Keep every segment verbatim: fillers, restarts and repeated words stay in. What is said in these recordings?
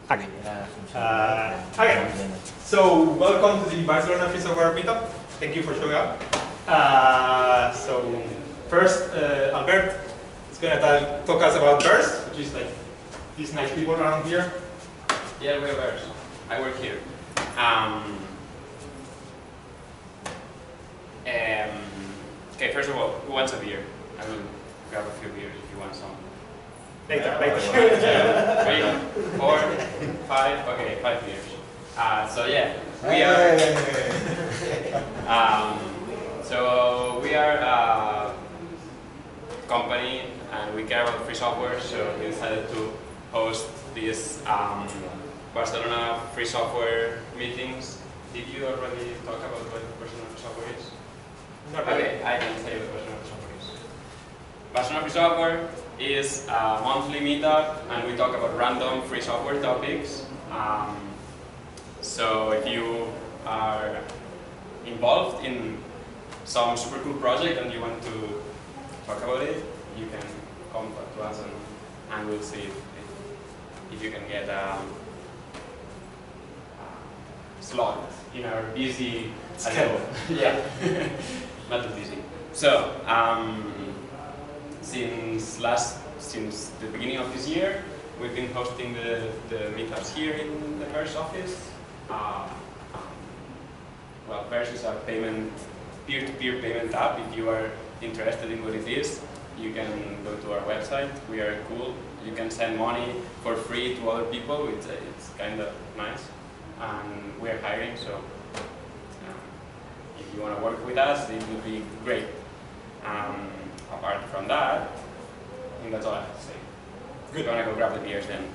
Okay. Uh, okay. So welcome to the Barcelona Free Software Meetup. Thank you for showing up. Uh, so first, uh, Albert is going to talk us about Burst, which is like these nice people around here. Yeah, we're Burst. I work here. Um, um, okay, first of all, who wants a beer? I will grab a few beers if you want some. Later, later. Three, four, five, okay, five beers. Uh, so yeah, we are, um, so we are a company and we care about free software, so we decided to host these um, Barcelona free software meetings. Did you already talk about what Barcelona free software is? Not really. Okay, I can tell you what Barcelona free software is. Barcelona free software is a monthly meetup and we talk about random free software topics. Um, so if you are involved in some super cool project and you want to talk about it, you can come to us and, and we'll see if, if, if you can get a, a slot in our busy schedule. Yeah, not too busy. So, um, Since last, since the beginning of this year, we've been hosting the, the meetups here in the Burst office. Uh, um, well, Burst is a payment, peer-to-peer payment app. If you are interested in what it is, you can go to our website. We are cool. You can send money for free to other people. It's, uh, it's kind of nice. And we are hiring, so uh, if you want to work with us, it would be great. Um, Apart from that, I think that's all I have to say. Good. We're gonna go grab the beers then.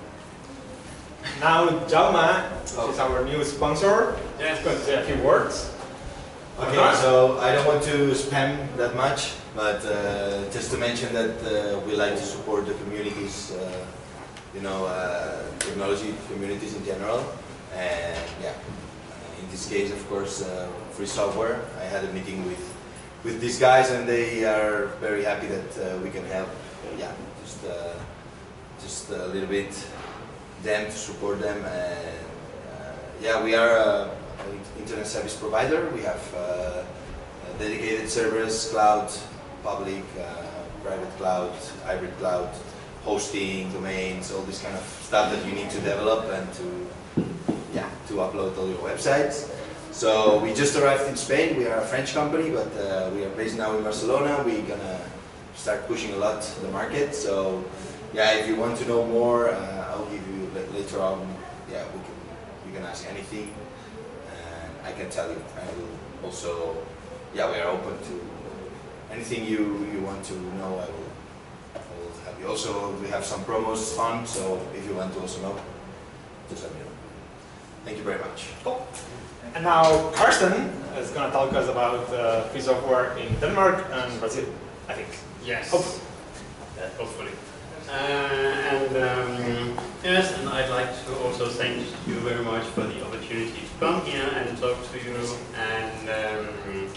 Now, Jaume, which is our new sponsor, yes. is going to say a few words. Okay, so I don't want to spam that much, but uh, just to mention that uh, we like to support the communities, uh, you know, uh, technology communities in general, and yeah, in this case, of course, uh, free software. I had a meeting with with these guys, and they are very happy that uh, we can help. Yeah, just uh, just a little bit them to support them, and uh, yeah, we are a, an internet service provider. We have uh, dedicated servers, cloud, public, uh, private cloud, hybrid cloud, hosting, domains, all this kind of stuff that you need to develop and to yeah to upload all your websites. So we just arrived in Spain. We are a French company, but uh, we are based now in Barcelona. We're gonna start pushing a lot the market. So yeah, if you want to know more, uh, I'll give you later on. Yeah, we can. You can ask anything, and I can tell you. I will also. Yeah, we are open to anything you you want to know. I will. I will have you. Also, we have some promos on. So if you want to also know, just let me know. Thank you very much. Cool. And now Karsten is going to talk us about uh, free software in Denmark and Brazil, I think. Yes. Hopefully. Yeah, hopefully. Uh, and um, yes, and I'd like to also thank you very much for the opportunity to come here and talk to you. And um,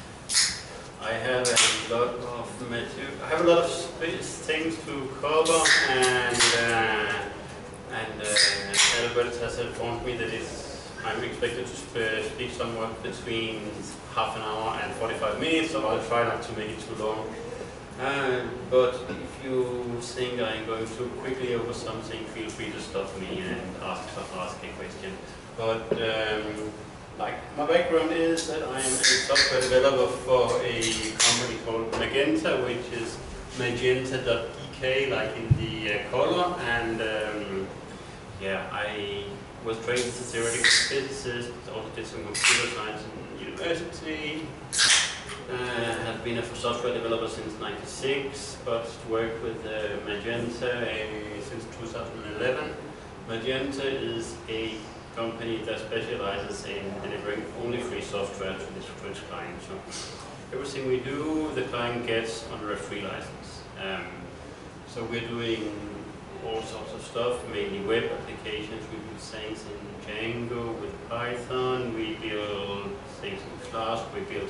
I have a lot of material. I have a lot of space, things to cover, and uh, and uh, Albert has informed me that it's. I'm expected to sp speak somewhat between half an hour and forty-five minutes, so I'll try not to make it too long. Uh, but if you think I'm going too quickly over something, feel free to stop me and ask, ask a question. But um, like my background is that I am a software developer for a company called Magenta, which is magenta dot d k, like in the uh, color, and um, yeah, I was trained as a theoretical physicist, also did some computer science in university, uh, have been a software developer since ninety-six, but worked with uh, Magenta uh, since two thousand eleven. Magenta is a company that specializes in delivering only free software to this to its clients. So everything we do, the client gets under a free license. Um, so we're doing all sorts of stuff, mainly web applications. We build things in Django with Python. We build things in Flask. We build.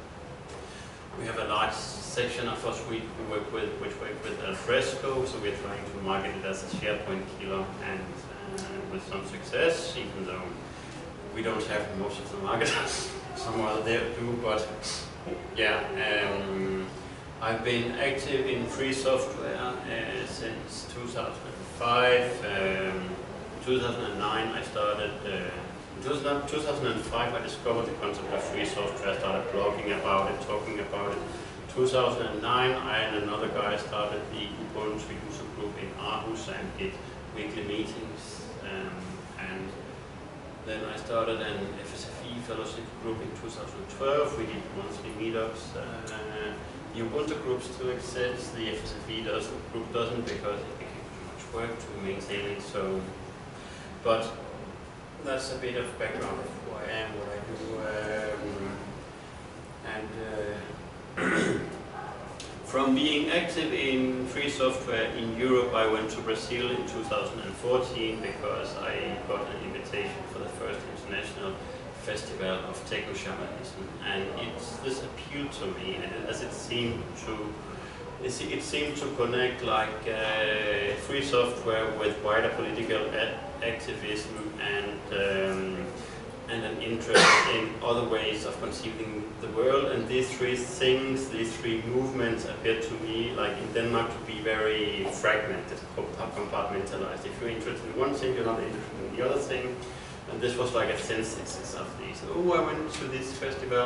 We have a large section of us we work with, which work with Alfresco. So we're trying to market it as a SharePoint killer and uh, with with some success, even though we don't have most of the marketers. Some other there do, but yeah. Um, I've been active in free software uh, since two thousand five. Um, two thousand nine I started, uh, in two thousand five I discovered the concept of free software, I started blogging about it, talking about it. two thousand nine I and another guy started the Ubuntu user group in Aarhus and did weekly meetings. Um, and then I started an F S F E fellowship group in two thousand twelve, we did monthly meetups. Uh, The Ubuntu group still exists, the F S F E does, group doesn't because it became too much work to maintain it, so, but that's a bit of background of who I am, what I do, um, and uh, from being active in free software in Europe, I went to Brazil in two thousand fourteen because I got an invitation for the first international festival of techno-shamanism, and it's, this appealed to me, and as it seemed to, it seemed to connect like uh, free software with wider political activism and um, and an interest in other ways of conceiving the world. And these three things, these three movements, appeared to me, like in Denmark, to be very fragmented, compartmentalized. If you're interested in one thing, you're not interested in the other thing. And this was like a synthesis of these. Oh, I went to this festival.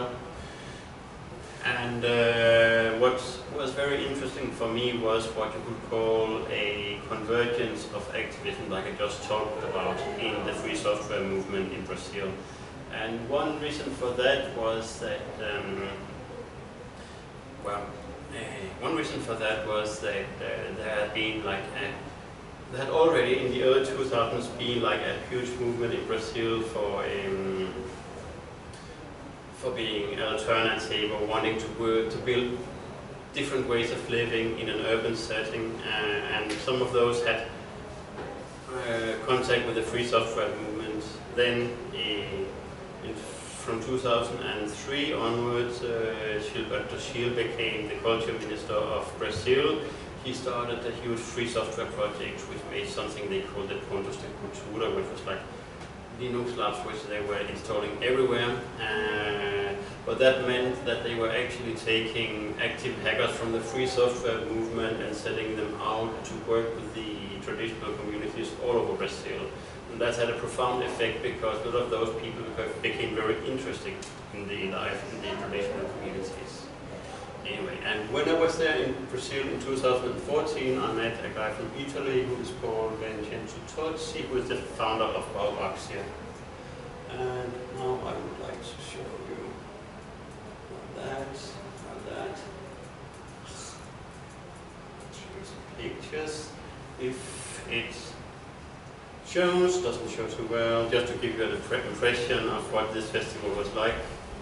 And uh, what was very interesting for me was what you could call a convergence of activism, like I just talked about in the free software movement in Brazil. And one reason for that was that, um, well, uh, one reason for that was that uh, there had been like a There had already in the early two thousands been like a huge movement in Brazil for um, for being alternative or wanting to work to build different ways of living in an urban setting, uh, and some of those had uh, contact with the free software movement. Then, uh, in, from two thousand three onwards, uh, Gilberto Gil became the culture minister of Brazil. He started a huge free software project which made something they called the Pontos de Cultura, which was like Linux labs which they were installing everywhere. Uh, but that meant that they were actually taking active hackers from the free software movement and setting them out to work with the traditional communities all over Brazil. And that had a profound effect because a lot of those people became very interested in the life in the traditional communities. Anyway, and when I was there in Brazil in two thousand fourteen, I met a guy from Italy who is called Vincenzo Tozzi, who is the founder of Bauvaxia. And now I would like to show you that, that. Show some pictures. If it shows, doesn't show too well, just to give you an impression of what this festival was like.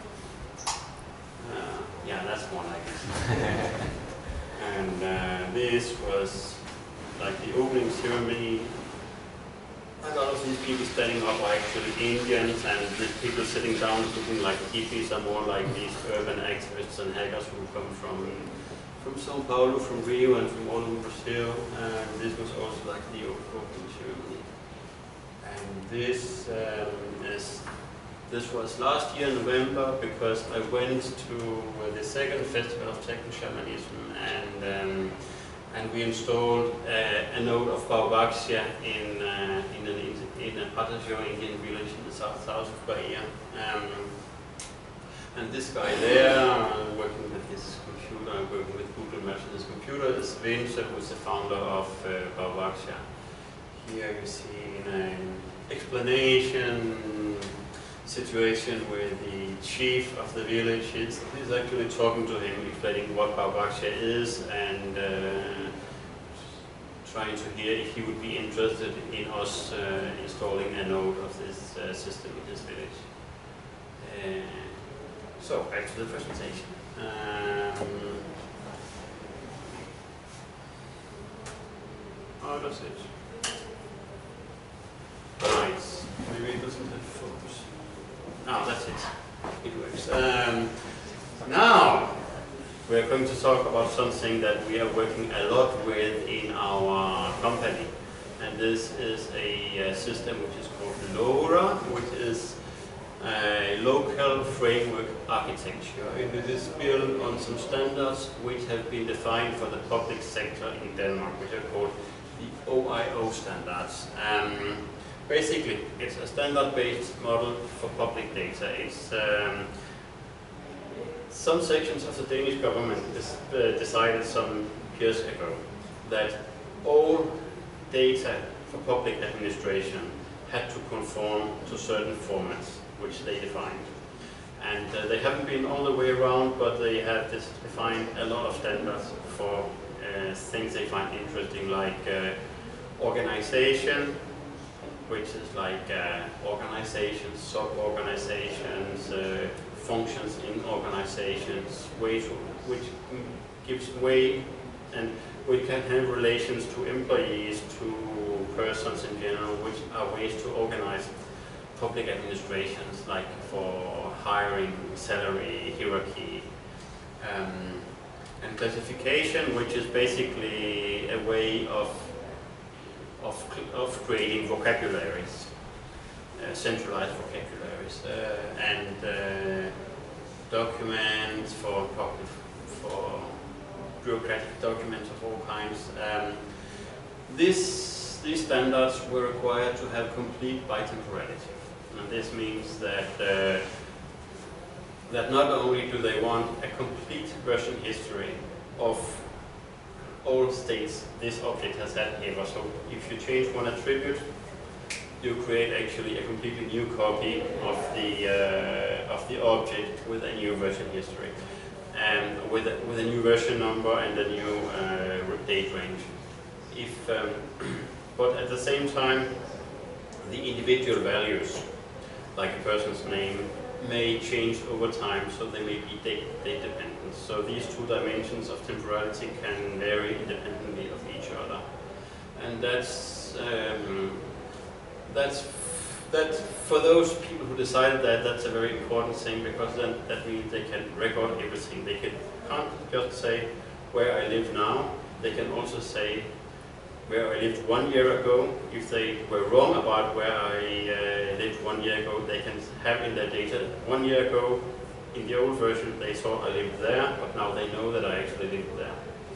Yeah, that's more like it. And uh, this was like the opening ceremony. A lot of these people standing up are actually Indians, and the people sitting down looking like hippies are more like these urban activists and hackers who come from from São Paulo, from Rio, and from all over Brazil. And this was also like the opening ceremony. And this um, is. This was last year in November because I went to uh, the second festival of techno-shamanism, and um, and we installed uh, a node of Bauvaxia in uh, in, an, in a Patajo Indian village in the south south of Bahia. Um, and this guy there, uh, working with his computer, working with Google Maps on his computer, is Vince, who is the founder of uh, Bauvaxia. Here you see an explanation situation where the chief of the village is, is actually talking to him, explaining what Bauvaxia is, and uh, trying to hear if he would be interested in us uh, installing a node of this uh, system in his village. Uh, so, back to the presentation. Um, how does it? Right, maybe it doesn't have focus. Oh, that's it. It works. Um, now, we're going to talk about something that we are working a lot with in our company, and this is a uh, system which is called LoRa, which is a local framework architecture, and it is built on some standards which have been defined for the public sector in Denmark, which are called the O I O standards. Um, basically, it's a standard-based model for public data. It's um, some sections of the Danish government is, uh, decided some years ago that all data for public administration had to conform to certain formats which they defined. And uh, they haven't been all the way around, but they have this defined a lot of standards for uh, things they find interesting, like uh, organization, which is like uh, organizations, sub-organizations, uh, functions in organizations, ways which gives way and we can have relations to employees, to persons in general, which are ways to organize public administrations, like for hiring, salary, hierarchy, um, and classification, which is basically a way of of, of creating vocabularies, uh, centralized vocabularies, uh, and uh, documents for public, for bureaucratic documents of all kinds. Um, this, these standards were required to have complete bitemporality. And this means that uh, that not only do they want a complete version history of all states this object has had ever. So if you change one attribute, you create actually a completely new copy of the uh, of the object with a new version history, and with a, with a new version number and a new uh, date range. If um, but at the same time, the individual values, like a person's name, may change over time, so they may be date, date dependent. So these two dimensions of temporality can vary independently of each other, and that's um, that's that for those people who decided that, that's a very important thing, because then that means they can record everything. They can, can't just say where I live now. They can also say where I lived one year ago. If they were wrong about where I uh, lived one year ago, they can have in their data, one year ago, in the old version, they thought I lived there, but now they know that I actually lived there.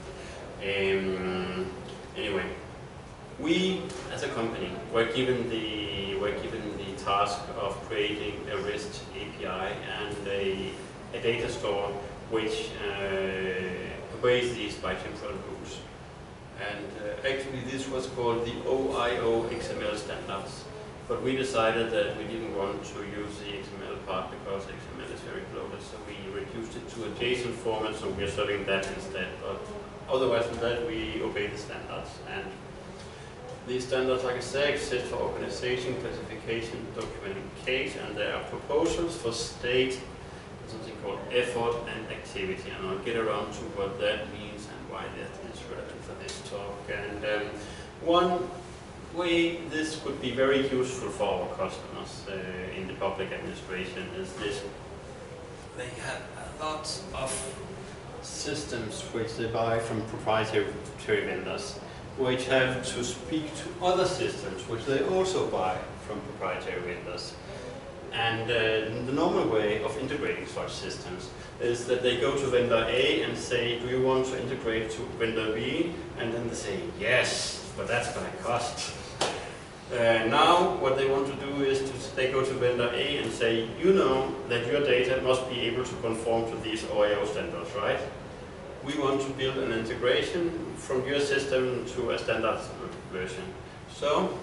Um, anyway, we, as a company, were given the were given the task of creating a REST A P I and a, a data store which uh, obeys these bitemporal rules. And uh, actually this was called the O I O X M L standards. But we decided that we didn't want to use the X M L part because X M L is very bloated, so we reduced it to a JSON format, so we're serving that instead. But otherwise than that, we obey the standards. And these standards, like I say, exist for organization, classification, documentation, and there are proposals for state, something called effort and activity. And I'll get around to what that means and why that is relevant for this talk. And um, one way this could be very useful for our customers uh, in the public administration is this. They have a lot of systems which they buy from proprietary vendors, which have to speak to other systems which they also buy from proprietary vendors. And uh, the normal way of integrating such systems is that they go to vendor A and say, do you want to integrate to vendor B? And then they say, yes, but that's going to cost. Uh, now what they want to do is to they go to vendor A and say, you know that your data must be able to conform to these O I O standards, right? We want to build an integration from your system to a standard version. So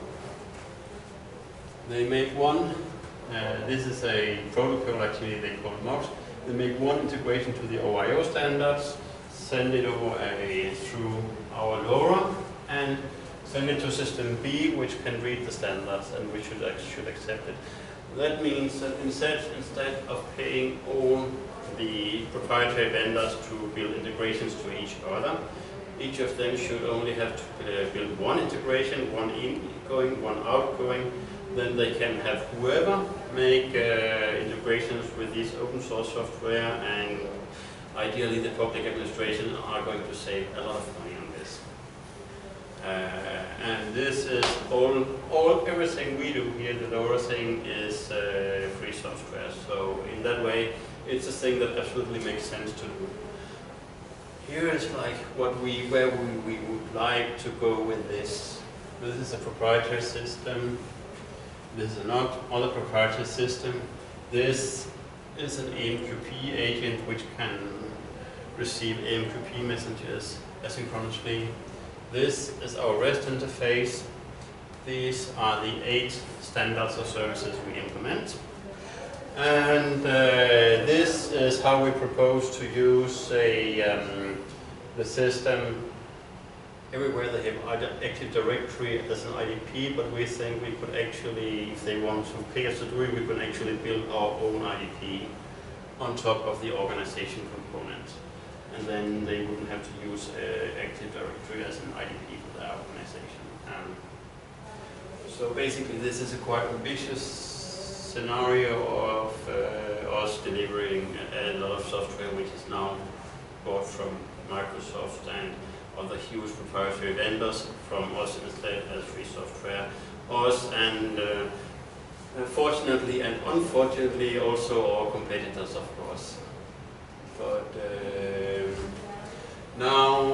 they make one, uh, this is a protocol actually they call MOX. They make one integration to the O I O standards, send it over a, through our LoRa, and send it to system B, which can read the standards, and we should, should accept it. That means that instead, instead of paying all the proprietary vendors to build integrations to each other, each of them should only have to uh, build one integration, one ingoing, one outgoing. Then they can have whoever make uh, integrations with this open source software, and ideally the public administration are going to save a lot of money on this. Uh, and this is all, all, everything we do here, the lower thing is uh, free software. So in that way, it's a thing that absolutely makes sense to do. Here is like what we, where we, we would like to go with this. This is a proprietary system. This is another proprietary system. This is an A M Q P agent which can receive A M Q P messages asynchronously. This is our REST interface. These are the eight standards or services we implement. And uh, this is how we propose to use a, um, the system. Everywhere they have Active Directory as an I D P, but we think we could actually, if they want to pay us to do it, we could actually build our own I D P on top of the organization component. And then they wouldn't have to use uh, Active Directory as an I D P for their organization. Um, so basically this is a quite ambitious scenario of uh, us delivering a, a lot of software which is now bought from Microsoft and other huge proprietary vendors, from us instead as free software. Us and uh, fortunately and unfortunately also our competitors, of course. But uh, now,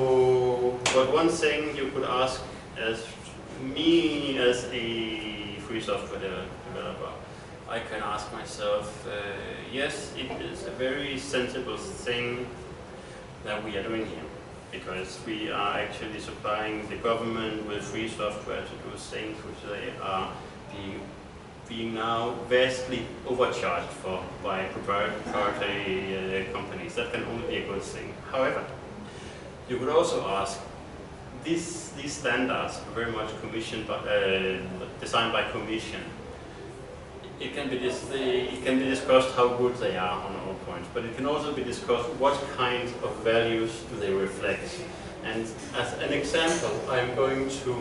but one thing you could ask as me as a free software developer, I can ask myself, uh, yes, it is a very sensible thing that we are doing here, because we are actually supplying the government with free software to do things which they are being, being now vastly overcharged for by proprietary uh, companies. That can only be a good thing. However, you could also ask, these, these standards are very much commissioned by, uh, designed by commission. It can, be dis it can be discussed how good they are on all points, but it can also be discussed what kind of values do they reflect. And as an example, I'm going to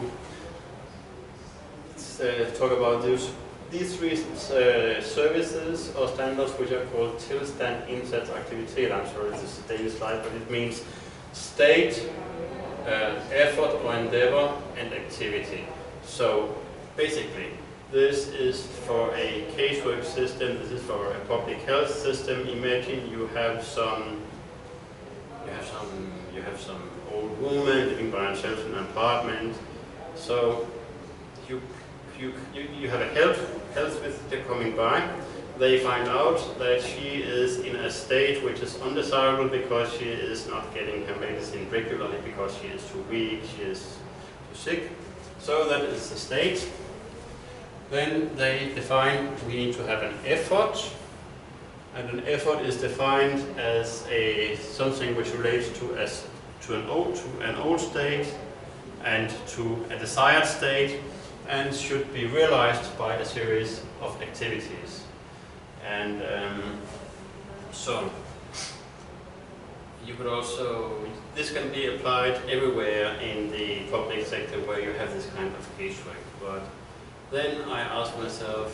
uh, talk about these, these three uh, services or standards which are called Tilstand, Indsats, Aktivitet. I'm sorry, this is a daily slide, but it means state, uh, effort or endeavor, and activity. So basically, this is for a casework system, this is for a public health system. Imagine you have some you have some you have some old woman living by herself in an apartment. So you you you, you have a health health visitor coming by. They find out that she is in a state which is undesirable because she is not getting her medicine regularly, because she is too weak, she is too sick. So that is the state. Then they define we need to have an effort, and an effort is defined as a something which relates to as to an old to an old state and to a desired state, and should be realized by a series of activities. And um, so you could also, this can be applied everywhere in the public sector where you have this kind of casework. But then I ask myself,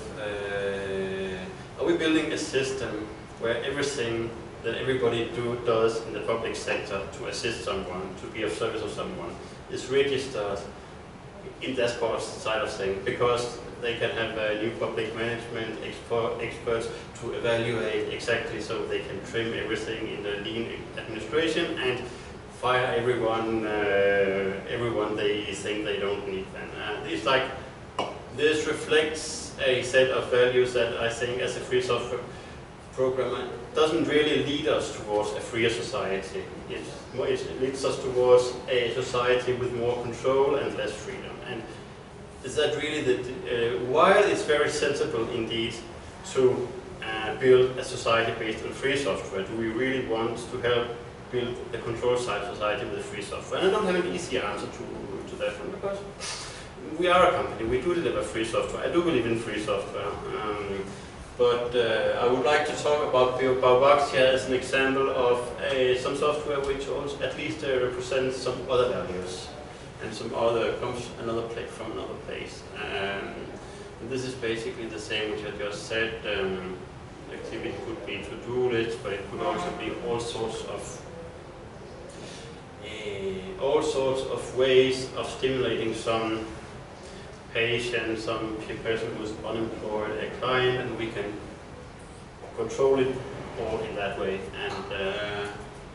uh, are we building a system where everything that everybody do, does in the public sector to assist someone, to be of service of someone, is registered in that side of things? Because they can have uh, new public management expert, experts to evaluate exactly, so they can trim everything in the lean administration and fire everyone, uh, everyone they think they don't need. Then uh, it's like, this reflects a set of values that I think as a free software programmer doesn't really lead us towards a freer society. It, it leads us towards a society with more control and less freedom. And is that really the, uh, while it's very sensible indeed to uh, build a society based on free software, do we really want to help build a control side society with free software? And I don't have an easy answer to, to that one, because we are a company, we do deliver free software. I do believe in free software. Um, but uh, I would like to talk about Bauvaxia as an example of a, some software which also at least uh, represents some other values and some other, comes another place from another place. Um, and this is basically the same which I just said. Um, activity could be to-do lists, but it could also be all sorts of uh, all sorts of ways of stimulating some patient, some person who is unemployed, a client, and we can control it all in that way. And uh,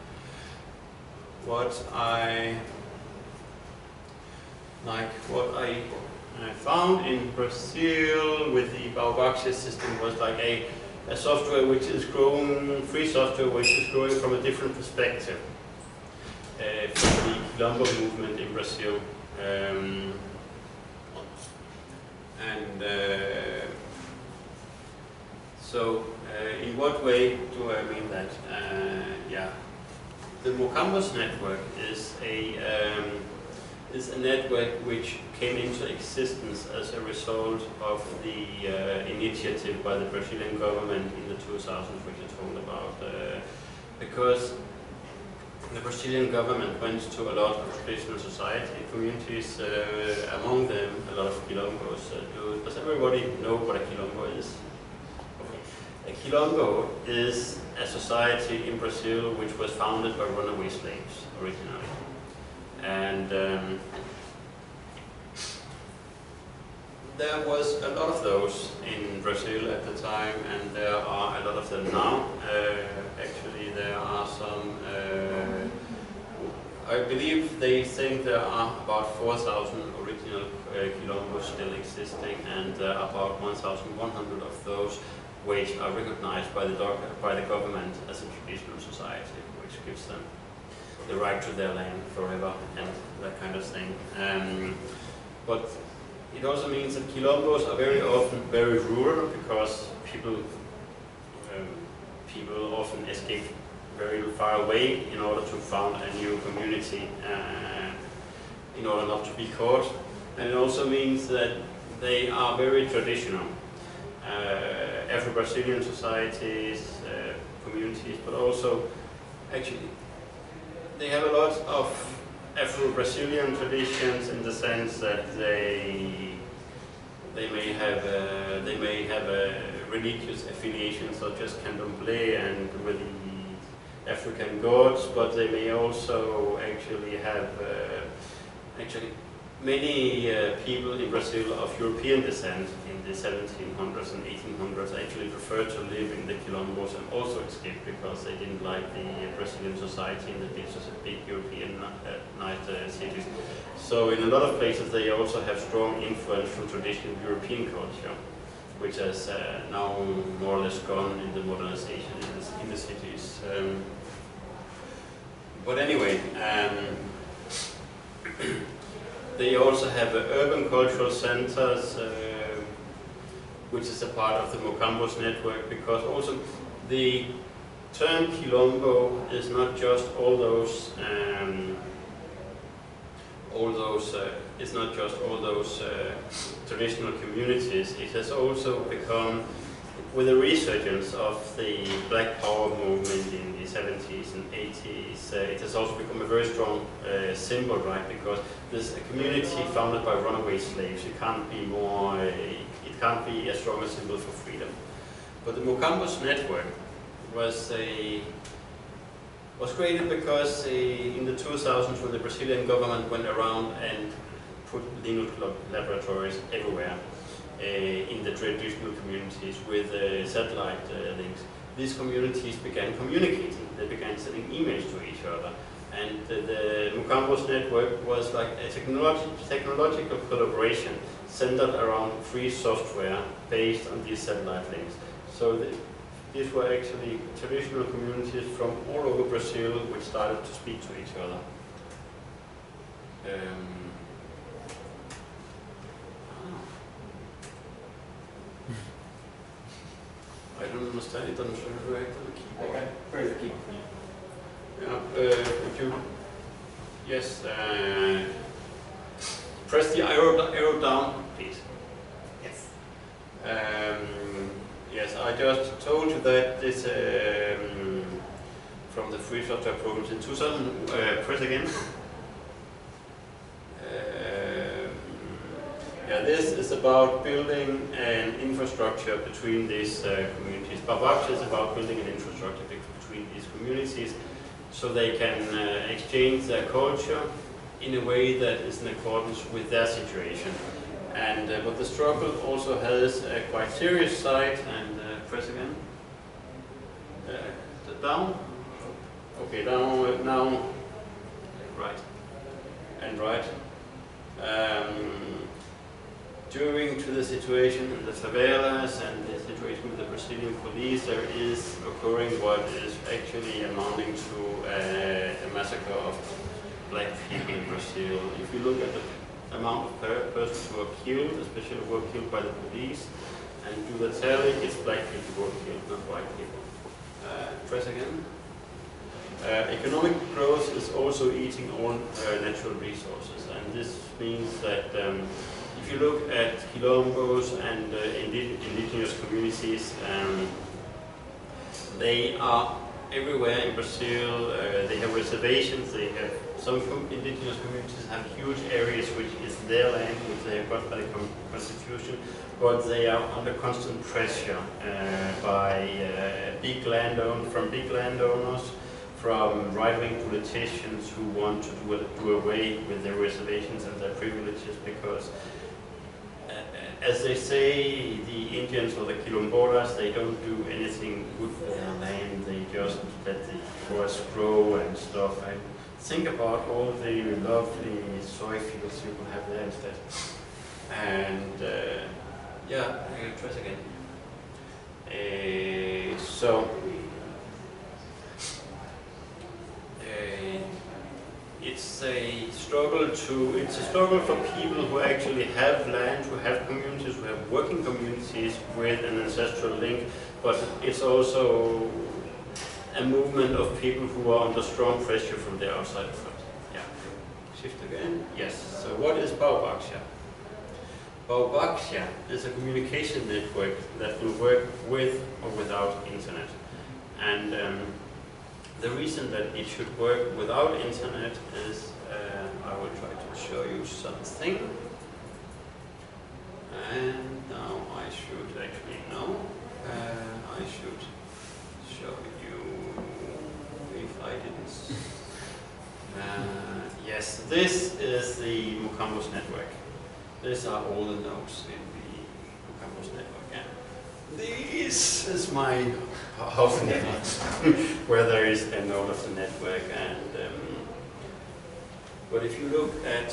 what I like, what I, I found in Brazil with the Baubaxia system was like a, a software which is growing, free software which is growing from a different perspective uh, from the Quilombo movement in Brazil. Um, and uh, so, uh, in what way do I mean that? Uh, yeah, the Mocambos network is a um, is a network which came into existence as a result of the uh, initiative by the Brazilian government in the two thousands, which I told about, uh, because the Brazilian government went to a lot of traditional society communities, uh, among them a lot of quilombos. Uh, does everybody know what a quilombo is? Okay. A quilombo is a society in Brazil which was founded by runaway slaves originally. And um, there was a lot of those in Brazil at the time, and there are a lot of them now. Uh, actually, there are some, uh, I believe they think there are about four thousand original uh, quilombos still existing, and uh, about one thousand one hundred of those which are recognized by the, by the government as a traditional society, which gives them the right to their land forever and that kind of thing. Um, but it also means that quilombos are very often very rural because people um, people often escape very far away in order to found a new community, uh, in order not to be caught. And it also means that they are very traditional. Uh, Afro-Brazilian societies, uh, communities, but also actually they have a lot of Afro-Brazilian traditions in the sense that they they may have a, they may have a religious affiliation such as Candomblé and with the African gods, but they may also actually have uh, actually many uh, people in Brazil of European descent in the seventeen hundreds and eighteen hundreds actually preferred to live in the quilombos and also escaped because they didn't like the Brazilian society in the big, big European uh, night uh, cities. So in a lot of places they also have strong influence from traditional European culture, which has uh, now more or less gone in the modernization in the, in the cities. Um, but anyway, um, they also have uh, urban cultural centers, uh, which is a part of the Mocambos network, because also the term quilombo is not just all those, um, all those, uh, it's not just all those uh, traditional communities. It has also become, with the resurgence of the Black Power movement in the seventies and eighties, uh, it has also become a very strong uh, symbol, right? Because there's a community founded by runaway slaves. It can't be more, uh, it can't be a stronger symbol for freedom. But the Mocambos network was a was created because uh, in the two thousands, when the Brazilian government went around and put legal laboratories everywhere, Uh, in the traditional communities with uh, satellite uh, links, these communities began communicating. They began sending emails to each other, and uh, the Mocambos network was like a technologi technological collaboration centered around free software based on these satellite links. So the, these were actually traditional communities from all over Brazil which started to speak to each other. Um, I don't understand, it doesn't react to the keyboard. Okay, where is the keyboard? Yeah, uh, would you, yes, uh, press the arrow, arrow down, please. Yes. Um, yes, I just told you that this, um, from the free software programs in two thousand, uh, press again. Yeah, this is about building an infrastructure between these uh, communities. Baubaxia is about building an infrastructure between these communities so they can uh, exchange their culture in a way that is in accordance with their situation. And uh, but the struggle also has a quite serious side. And uh, press again. Uh, down. Okay, down uh, now. Right. And right. Um, During to the situation in the favelas and the situation with the Brazilian police, there is occurring what is actually amounting to a, a massacre of black people in Brazil. If you look at the amount of per persons who are killed, especially who are killed by the police, and do the tally, it's black people who are killed, not white people. Uh, press again. Uh, economic growth is also eating all uh, natural resources, and this means that um, if you look at quilombos and uh, indi indigenous communities, um, they are everywhere in Brazil. Uh, they have reservations. They have some com indigenous communities have huge areas which is their land, which they have got by the constitution, but they are under constant pressure uh, by uh, big landowner from big landowners, from right-wing politicians who want to do, do away with their reservations and their privileges because, as they say, the Indians or the Quilombolas, they don't do anything good for their land. They just let the forest grow and stuff. And think about all the lovely soy fields you can have there instead. And uh, yeah, I try again. Uh, so uh, it's a struggle to, it's a struggle for people who actually have land, who have communities, who have working communities with an ancestral link, but it's also a movement of people who are under strong pressure from the outside world. Yeah. Shift again. Yes. So what is Baubaxia? Baubaxia is a communication network that will work with or without internet. And um, the reason that it should work without internet is, uh, I will try to show you something. And now I should actually know. Uh, I should show you if I didn't. Uh, yes, this is the Mucambos network. These are all the nodes in the Mucambos network. Yeah. This is my house network, where there is a node of the network. And um, but if you look at,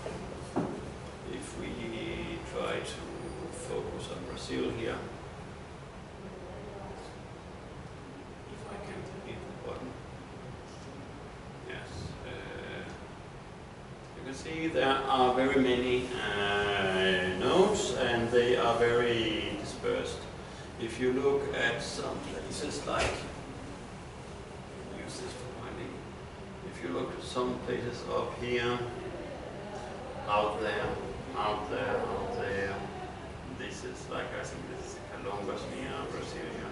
if we try to focus on Brazil here, if I can hit the button, yes, uh, you can see there are very many uh, nodes, and they are very dispersed. If you look at some places like, use this for finding, if you look at some places up here, out there, out there, out there, this is like, I think this is Calombas near Brasilia.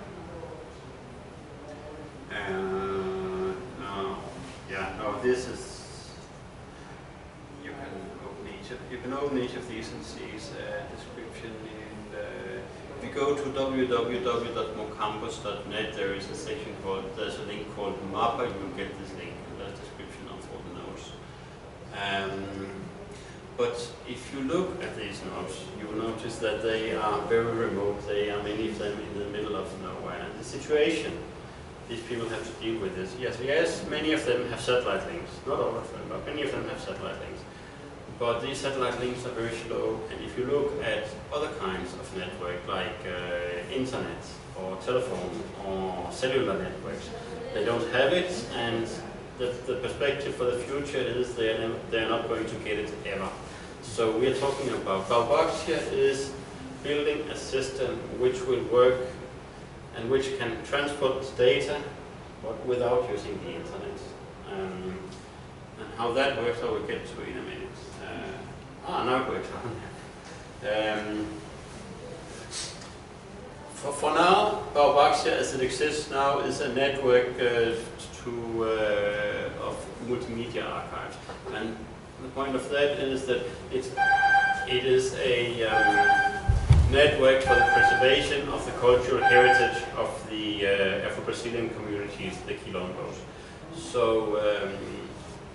Uh, no, yeah, no, this is, you can open each of, you can open each of these and see a description in the, if you go to w w w dot mucambos dot net, there is a section called, there's a link called Mappa, you will get this link, there's a description of all the nodes. Um, but if you look at these nodes, you will notice that they are very remote, they are many of them in the middle of nowhere. And the situation these people have to deal with is, yes, yes, many of them have satellite links, not all of them, but many of them have satellite links. But these satellite links are very slow, and if you look at other kinds of network, like uh, internet, or telephone, or cellular networks, they don't have it, and the, the perspective for the future is they're, they're not going to get it ever. So we are talking about, Baubaxia is building a system which will work and which can transport data, but without using the internet. Um, and how that works, I will get to in a minute. Uh, ah, now it works. um, for, for now, Baubaxia as it exists now is a network uh, to, uh, of multimedia archives. And the point of that is that it's, it is a um, network for the preservation of the cultural heritage of the uh, Afro-Brazilian communities, the Quilombos. So, um,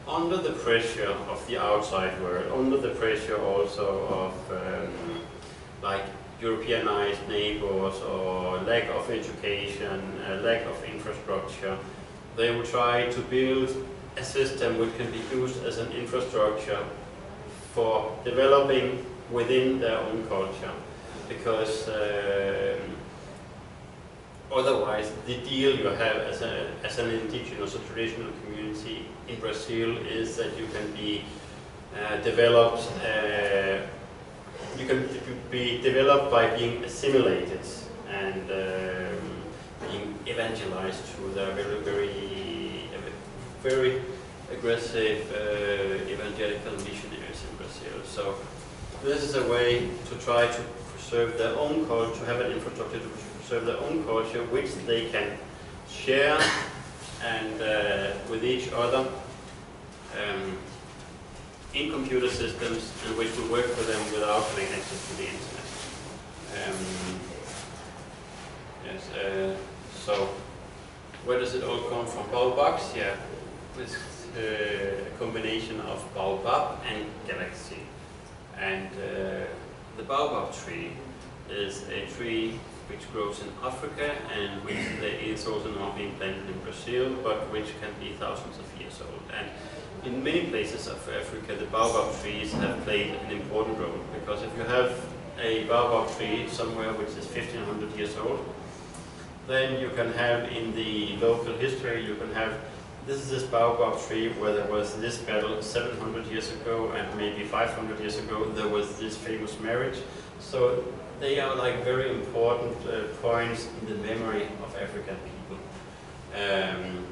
under the pressure of the outside world, under the pressure also of um, like Europeanized neighbors or lack of education, uh, lack of infrastructure, they will try to build a system which can be used as an infrastructure for developing within their own culture. Because um, otherwise the deal you have as, a, as an indigenous or traditional community in Brazil is that you can be uh, developed, uh, you can be developed by being assimilated and um, being evangelized through their very, very, very aggressive uh, evangelical missionaries in Brazil. So this is a way to try to preserve their own culture, to have an infrastructure to preserve their own culture, which they can share and uh, with each other um, in computer systems, and which will work for them without having access to the internet. Um, yes. Uh, so where does it all come from? Baobabs, yeah, with uh, a combination of baobab and galaxy, and uh, the baobab tree is a tree which grows in Africa and which is also now being planted in Brazil, but which can be thousands of years old. And in many places of Africa, the baobab trees have played an important role, because if you have a baobab tree somewhere which is fifteen hundred years old, then you can have in the local history, you can have, this is this baobab tree where there was this battle seven hundred years ago, and maybe five hundred years ago there was this famous marriage. So they are like very important uh, points in the memory of African people. Um,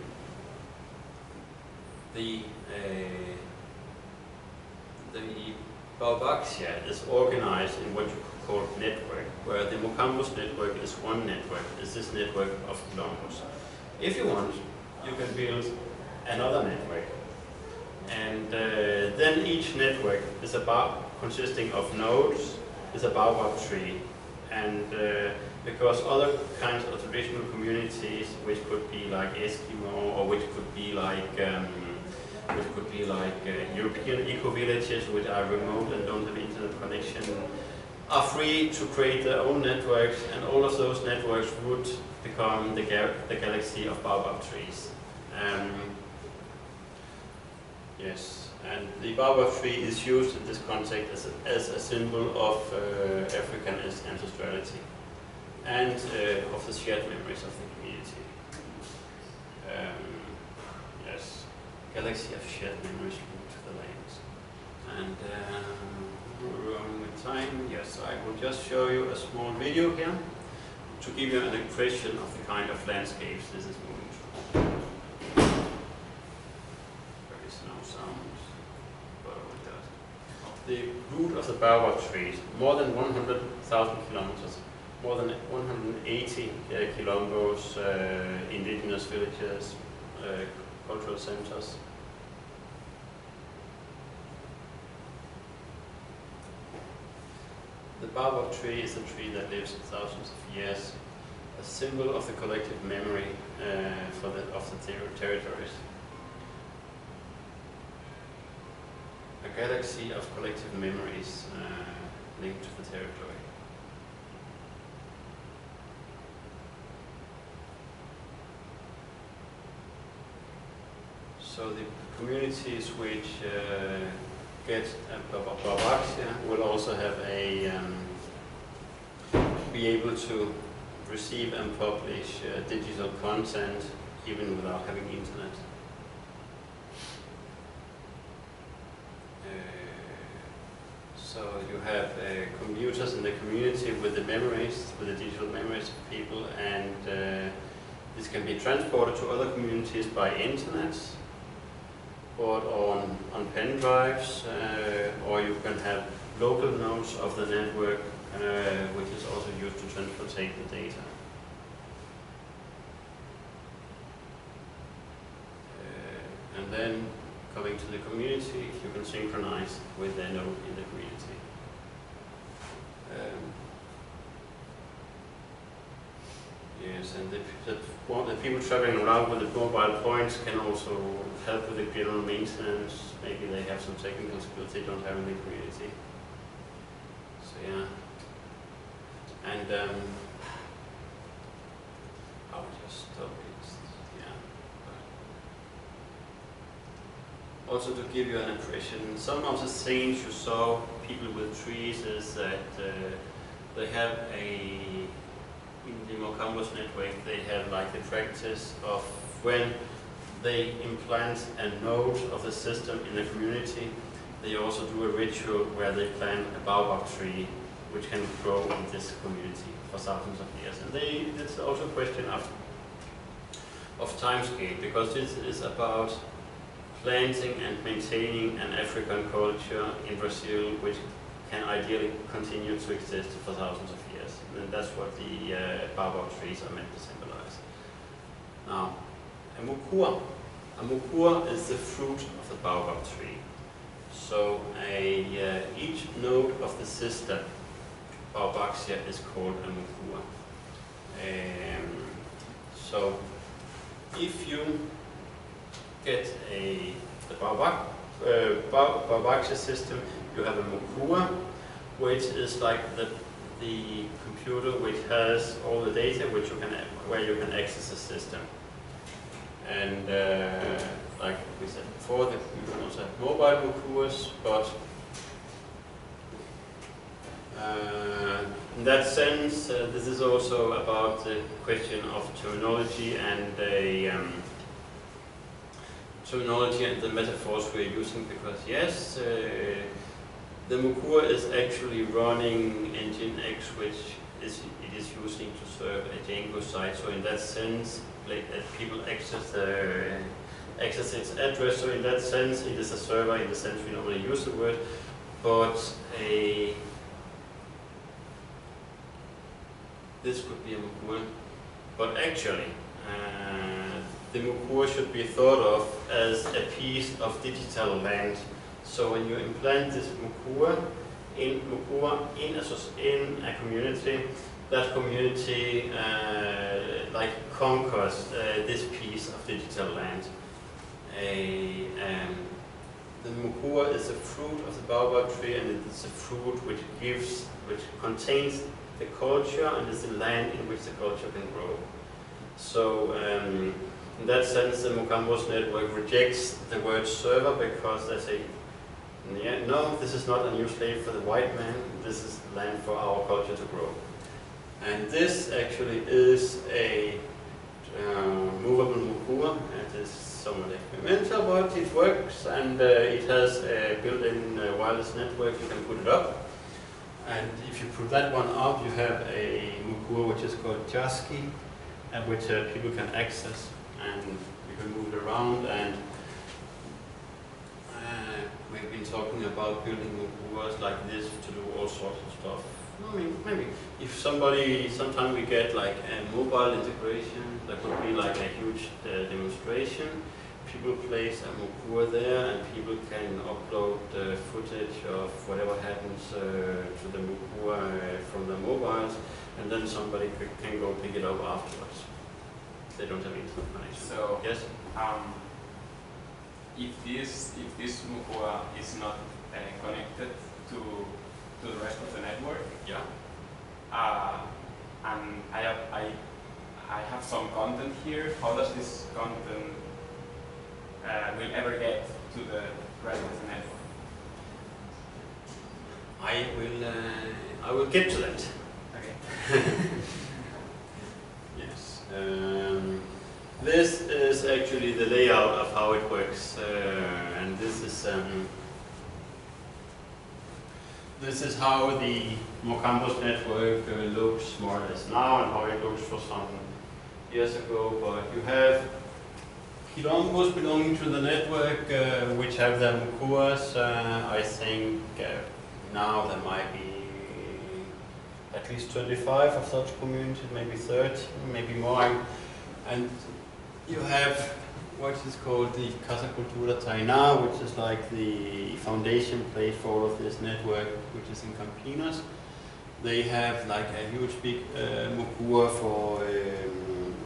the uh, the Baobaxia is organized in what you call network, where the Mocambos network is one network, is this network of quilombos. If you want, you can build another network. And uh, then each network is about consisting of nodes, is a baobab tree. And uh, because other kinds of traditional communities, which could be like Eskimo, or which could be like um, which could be like uh, European eco-villages which are remote and don't have internet connection, are free to create their own networks, and all of those networks would become the, ga the galaxy of baobab trees. Um, yes, and the baobab tree is used in this context as a, as a symbol of uh, African ancestrality and uh, of the shared memories of the community. Um, yes, galaxy of shared memories linked to the lands. And um, we're running with time. Yes, I will just show you a small video here to give you an impression of the kind of landscapes this is moving through. There is no sound, but it does. The root of the baobab trees, more than one hundred thousand kilometers, more than one hundred eighty uh, quilombos, uh, indigenous villages, uh, cultural centers. The baobab tree is a tree that lives thousands of years, a symbol of the collective memory uh, for the, of the ter territories. A galaxy of collective memories uh, linked to the territory. So the communities which uh, get a Baobaxia will also have a um, be able to receive and publish uh, digital content even without having internet. Uh, so you have uh, computers in the community with the memories, with the digital memories of people, and uh, this can be transported to other communities by internet, or on, on pen drives, uh, or you can have local nodes of the network, uh, which is also used to transportate the data. Uh, and then, coming to the community, you can synchronize with the node in the community. Um, yes, and the, the, well, the people traveling around with the mobile points can also help with the general maintenance. Maybe they have some technical skills they don't have in the community. So yeah, and um, I'll just stop it. Yeah. Also to give you an impression, some of the things you saw people with trees is that uh, they have a, in the Mocambos network, they have like the practice of when they implant a node of the system in the community, they also do a ritual where they plant a baobab tree which can grow in this community for thousands of years. And they, it's also a question of, of time scale, because this is about planting and maintaining an African culture in Brazil which can ideally continue to exist for thousands of years. And that's what the uh, baobab trees are meant to symbolize. Now, a mukua. A mukua is the fruit of the baobab tree. So a, uh, each node of the system, Baobaxia, is called a mukua. Um, so if you get a the Baobab, uh, Baobaxia system, you have a mukua, which is like the the computer which has all the data which you can where you can access the system. And uh, like we said before, that you can also have mobile mukuas, but uh, in that sense, uh, this is also about the question of terminology and a um, terminology and the metaphors we're using, because yes, uh, the mukua is actually running Nginx, which is it is using to serve a Django site. So in that sense, like, uh, people access the access its address. So in that sense, it is a server in the sense we normally use the word, but a this could be a mukua, but actually. Uh, The mukua should be thought of as a piece of digital land. So when you implant this mukua in mukua in a, in a community, that community uh, like conquers uh, this piece of digital land. A, um, the mukua is a fruit of the baobab tree, and it is a fruit which gives, which contains the culture and is the land in which the culture can grow. So. Um, In that sense, the Mocambos network rejects the word server because they say, yeah, no, this is not a new slave for the white man, this is land for our culture to grow. And this actually is a uh, movable mukua. It is somewhat experimental, but it works, and uh, it has a built-in uh, wireless network. You can put it up. And if you put that one up, you have a mukua which is called Jaski, and which uh, people can access. And you can move it around, and uh, we've been talking about building mukuas like this to do all sorts of stuff. I mean, maybe if somebody, sometime we get like a mobile integration, that would be like a huge uh, demonstration. People place a mukua there, and people can upload the footage of whatever happens uh, to the mukua uh, from the mobiles, and then somebody can go pick it up afterwards. They don't have internet connection. So yes, um, if this if this mukua is not uh, connected to to the rest of the network, yeah, uh, and I have I I have some content here. How does this content uh, will ever get to the rest of the network? I will uh, I will get to that. Okay. Yes. Um, this is actually the layout of how it works, uh, and this is um, this is how the Mocambos network uh, looks more or less now, and how it looks for some years ago. But you have quilombos belonging to the network, uh, which have their mukuas. Uh, I think uh, now there might be at least twenty-five of such communities, maybe thirty, maybe more. And you have what is called the Casa Cultura Tainá, which is like the foundation place for all of this network, which is in Campinas. They have like a huge big uh, mukua for um,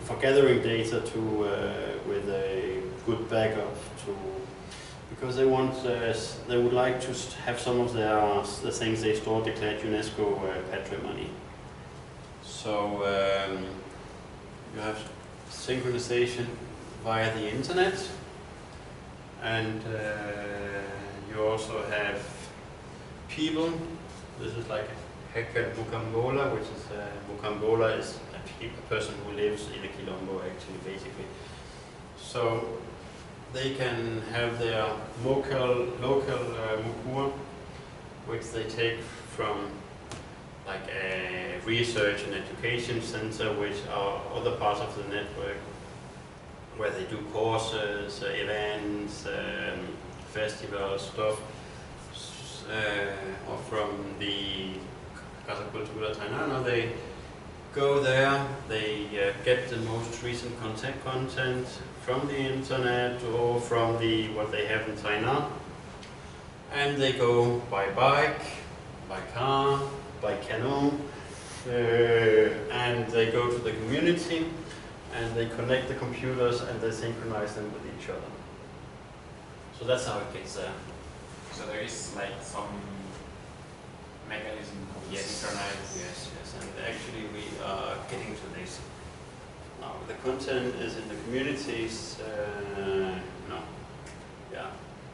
for gathering data to uh, with a good backup to because they want uh, they would like to have some of their the things they store declared UNESCO uh, patrimony. So um, you have synchronization via the internet, and uh, you also have people. This is like Heka Mukambola, which is uh, Mukambola is a, pe a person who lives in a Quilombo, actually, basically. So they can have their local local uh, Mukua, which they take from like a research and education center, which are other parts of the network, where they do courses, uh, events, um, festivals, stuff, uh, or from the Casa Cultura Tainana. They go there, they uh, get the most recent content content from the internet or from the what they have in Tainan, and they go by bike, by car, by canoe, uh, and they go to the community, and they connect the computers and they synchronize them with each other. So that's how it gets there. So there is like some mechanism to Yes. synchronize. Yes, yes, and actually we are getting to this. Now the content is in the communities. Uh, no, yeah.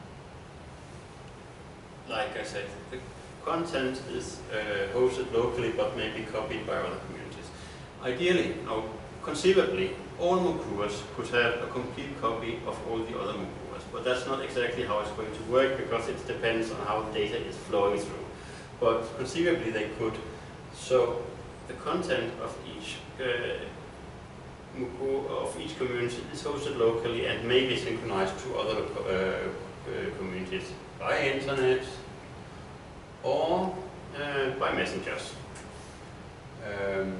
Like I said, the content is uh, hosted locally, but may be copied by other communities. Ideally, now conceivably, all Mukuas could have a complete copy of all the other Mukuas, but that's not exactly how it's going to work because it depends on how the data is flowing through. But conceivably they could. So the content of each uh, Muku of each community is hosted locally and may be synchronized to other uh, uh, communities by internet or uh, by messengers. Um,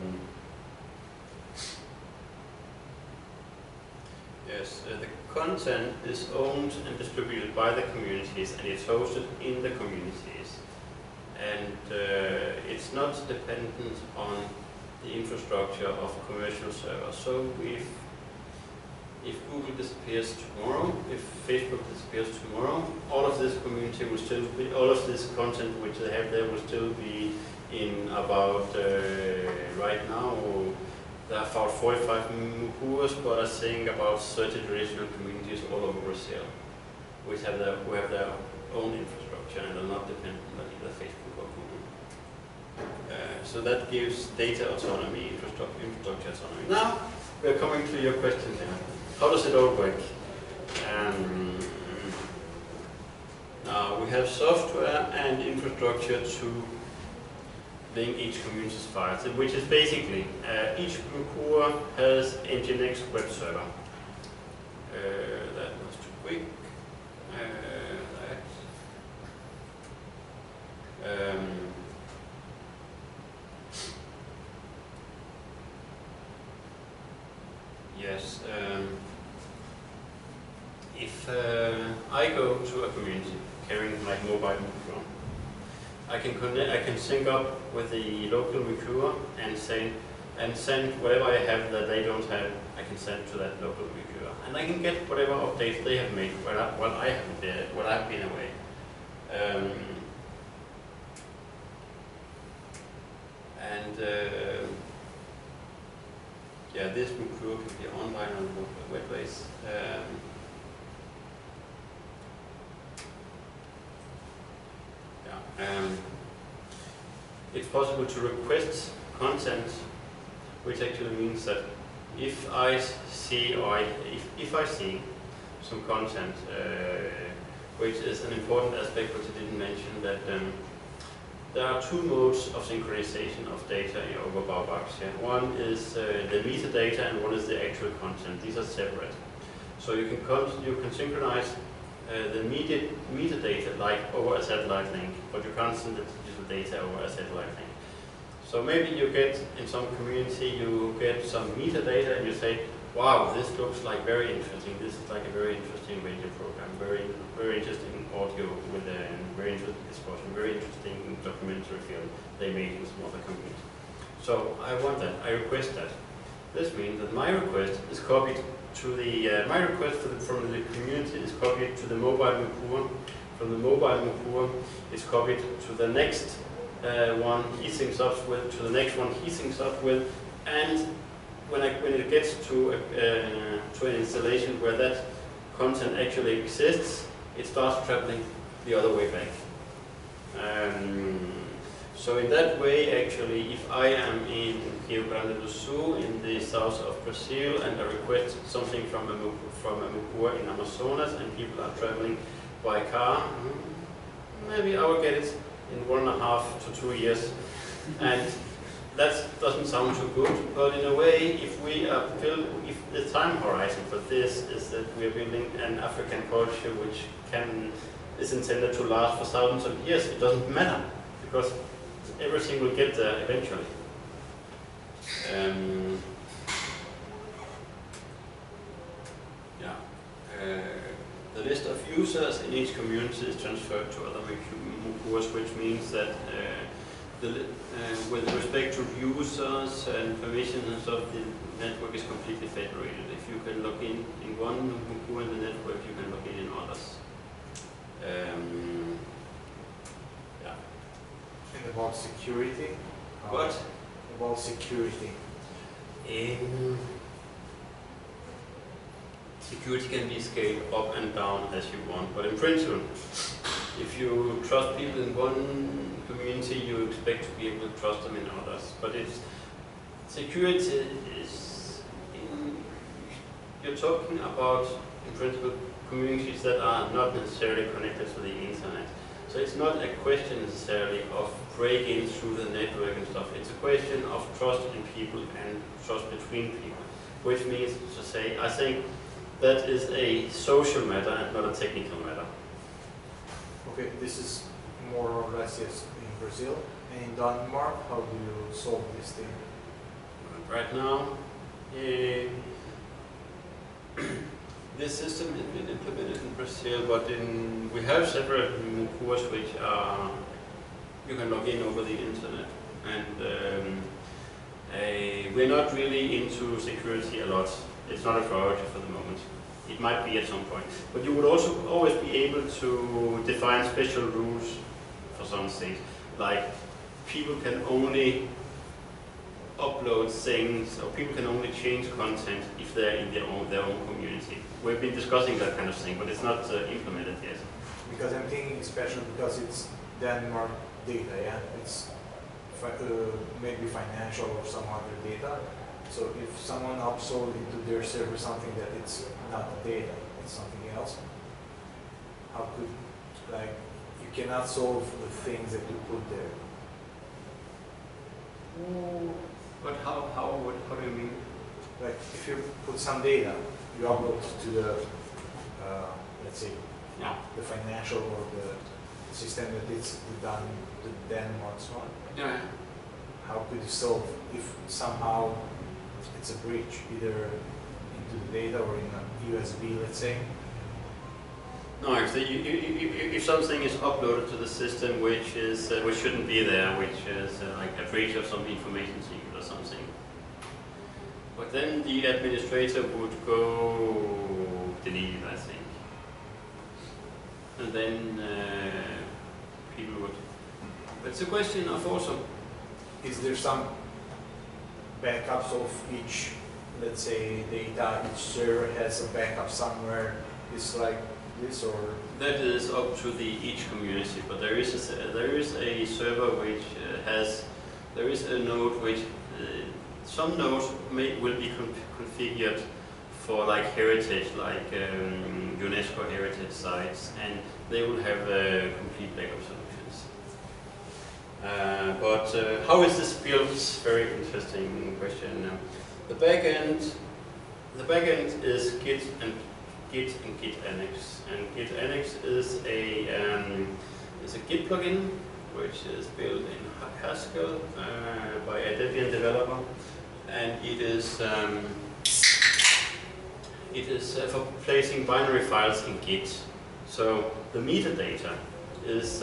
Yes, uh, the content is owned and distributed by the communities, and it's hosted in the communities. And uh, it's not dependent on the infrastructure of commercial servers. So if, if Google disappears tomorrow, if Facebook disappears tomorrow, all of this community will still be, all of this content which they have there will still be in about, uh, right now, there are about forty-five Mukuas, but I think about thirty traditional communities all over Brazil, which have their, who have their own infrastructure and are not dependent on either Facebook or Google. Uh, so that gives data autonomy, infrastructure, infrastructure autonomy. Now we're coming to your question here. How does it all work? Um, now we have software and infrastructure to link each community's files, which is basically uh, each Mukua has Nginx web server. Uh, that was too quick. Uh, that. Um, yes. Um, if uh, I go to a community carrying my mobile phone, I can connect, I can sync up with the local Mukua and say, and send whatever I have that they don't have. I can send to that local Mukua, and I can get whatever updates they have made while I, while I haven't been, while I've been away. Um, and uh, yeah, this Mukua can be online on the web base. Um, Um, it's possible to request content, which actually means that if I see or I, if, if I see some content, uh, which is an important aspect which I didn't mention, that um, there are two modes of synchronization of data over Baubox. Yeah? One is uh, the metadata and one is the actual content. These are separate. So you can con you can synchronize Uh, the media, metadata like over a satellite link, but you can't send the digital data over a satellite link. So maybe you get, in some community, you get some metadata and you say, wow, this looks like very interesting, this is like a very interesting radio program, very very interesting audio with a very interesting discussion, very interesting documentary film they made in some other companies. So I want that, I request that. This means that my request is copied to the, uh, my request the, from the community is copied to the mobile Mukua. From the mobile Mukua is copied to the next uh, one he syncs up with, to the next one he syncs up with, and when, I, when it gets to, a, uh, to an installation where that content actually exists, it starts traveling the other way back. Um, so in that way, actually, if I am in Rio Grande do Sul in the south of Brazil and I request something from a, from a Mukua in Amazonas and people are traveling by car, maybe I will get it in one and a half to two years. And that doesn't sound too good, but in a way, if we are build, if the time horizon for this is that we are building an African culture which can is intended to last for thousands of years, it doesn't matter because everything will get there eventually. Um, yeah, uh, the list of users in each community is transferred to other Mukuas, which means that. Uh, The, uh, with respect to users and permissions and stuff, the network is completely federated. If you can log in in one Mukua in the network, you can log in in others. Um, yeah. And about security? What? About security. In security can be scaled up and down as you want, but in principle, if you trust people in one community, you expect to be able to trust them in others. But it's security is in, you're talking about in principle communities that are not necessarily connected to the internet. So it's not a question necessarily of break-in through the network and stuff. It's a question of trust in people and trust between people, which means to say, I think that is a social matter and not a technical matter. Okay, this is more or less yes in Brazil. And in Denmark, how do you solve this thing? Right now, uh, this system has been implemented in Brazil, but in, we have several Mukuas which are, you can log in over the internet. And um, uh, we're not really into security a lot. It's not a priority for the moment. It might be at some point. But you would also always be able to define special rules for some things. Like people can only upload things, or people can only change content if they're in their own, their own community. We've been discussing that kind of thing, but it's not uh, implemented yet. Because I'm thinking special because it's Denmark data, yeah? It's fi uh, maybe financial or some other data. So if someone uploads into their server something that it's not data, it's something else, how could, like, you cannot solve the things that you put there. But how, how, what, how do you mean? Like, if you put some data, you upload to the, uh, let's say, Yeah. the financial or the system that it's done to Denmark, so on. Yeah. How could you solve if somehow it's a breach, either into the data or in a U S B, let's say? No, if, the, you, you, if something is uploaded to the system which is uh, which shouldn't be there, which is uh, like a breach of some information secret or something, but then the administrator would go delete it, I think, and then uh, people would. But it's a question of also. Is there some backups of each, let's say, data, each server has a backup somewhere? It's like this, or that is up to the each community, but there is a there is a server which uh, has there is a node which uh, some nodes may will be con configured for like heritage, like um, UNESCO heritage sites, and they will have uh, complete backup solutions. Uh, but uh, how is this built? Very interesting question. The backend, the backend is Git and Git and Git Annex, and Git Annex is a um, is a Git plugin which is built in Haskell uh, by a Debian developer, and it is um, it is uh, for placing binary files in Git. So the metadata is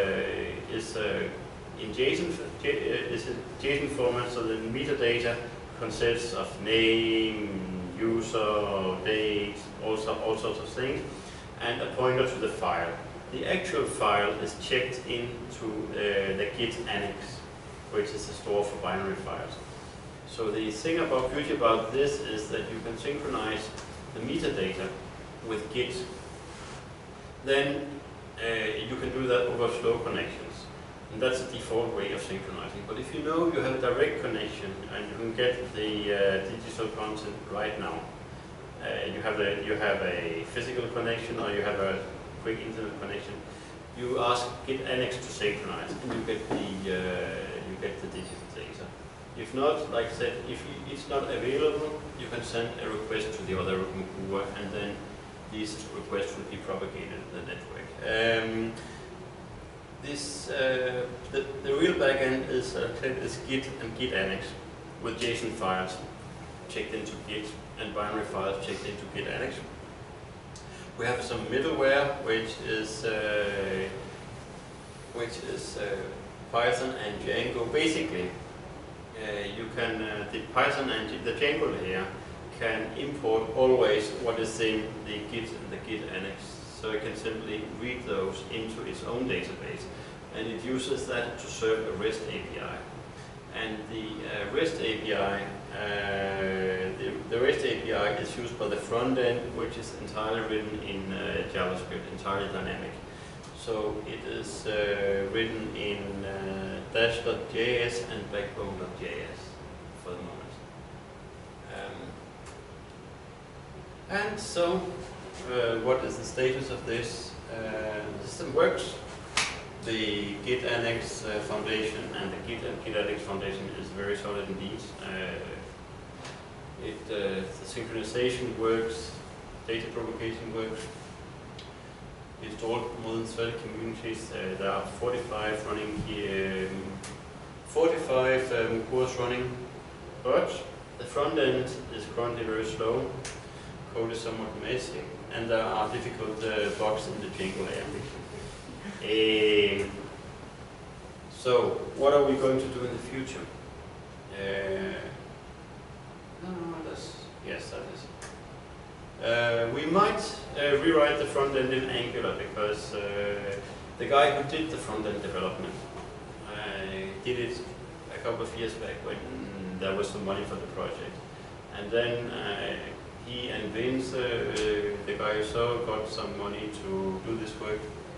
uh, is uh, in JSON is in JSON format, so the metadata consists of name, user, date, also all sorts of things, and a pointer to the file. The actual file is checked into uh, the Git annex, which is a store for binary files. So the thing about beauty about this is that you can synchronize the metadata with Git. Then uh, you can do that over slow connections. And that's the default way of synchronizing. But if you know you have a direct connection and you can get the uh, digital content right now, uh, you have a you have a physical connection or you have a quick internet connection, you ask Git annex to synchronize, and you get the uh, you get the digital data. If not, like I said, if it's not available, you can send a request to the other Mukua, and then these requests will be propagated in the network. Um, This uh, the, the real backend is uh, is Git and Git annex with JSON files checked into Git and binary files checked into Git annex. We have some middleware which is uh, which is uh, Python and Django. Basically, uh, you can uh, the Python and the Django layer can import always what is in the Git and the Git annex. So it can simply read those into its own database, and it uses that to serve a REST A P I. And the uh, REST A P I, uh, the, the REST A P I is used by the front end, which is entirely written in uh, JavaScript, entirely dynamic. So it is uh, written in uh, dash dot J S and backbone dot J S for the moment. Um, and so. Uh, what is the status of this? Uh, the system works. The Git annex uh, foundation and the Git and Git annex foundation is very solid indeed. Uh, it, uh, the synchronization works, data propagation works. Installed more than thirty communities. Uh, there are forty-five running here, um, forty-five um, cores running, but the front end is currently very slow. Code is somewhat messy, and there are difficult uh, bugs in the Django layer. Um, so, what are we going to do in the future? Uh, no, that's, yes, that is. Uh, we might uh, rewrite the front end in Angular, because uh, the guy who did the front end development uh, did it a couple of years back when there was some money for the project, and then. Uh, He and Vince, uh, the guy you saw, got some money to do this work.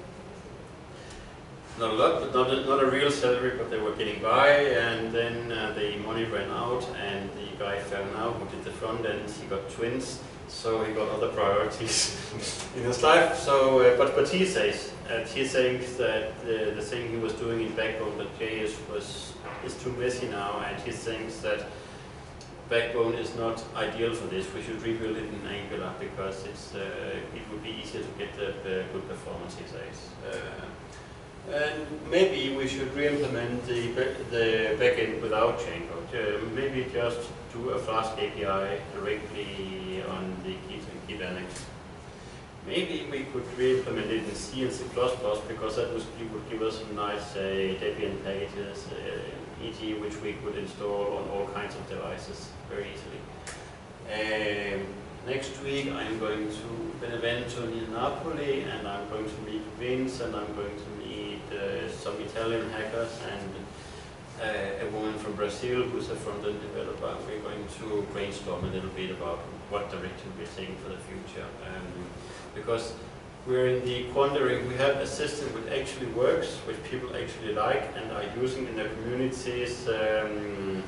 Not a lot, but not a, not a real salary, but they were getting by, and then uh, the money ran out, and the guy fell now who did the front end, he got twins, so he got other priorities in his life. So, uh, but, but he says, uh, he thinks that uh, the thing he was doing in backbone dot J S was is too messy now, and he thinks that Backbone is not ideal for this. We should rebuild it in Angular, because it's uh, it would be easier to get the, the good performance, he says. Uh, and maybe we should re-implement the the backend without Django. Uh, maybe just do a Flask A P I directly on the Git and Git annex. Maybe we could re-implement it in C and C plus plus, because that was, it would give us some nice uh, Debian packages, uh, et cetera, which we could install on all kinds of devices very easily. Um, next week I'm going to Benevento near Napoli, and I'm going to meet Vince, and I'm going to meet uh, some Italian hackers and uh, a woman from Brazil who's a front-end developer. We're going to brainstorm a little bit about what direction we're taking for the future. Um, because we're in the quandary, we have a system which actually works, which people actually like and are using in their communities, um,